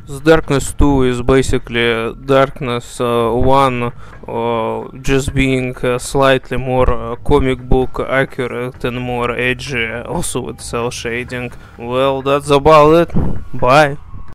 The Darkness 2 is basically Darkness 1 just being slightly more comic book accurate and more edgy, also with cell shading. Well, that's about it. Bye.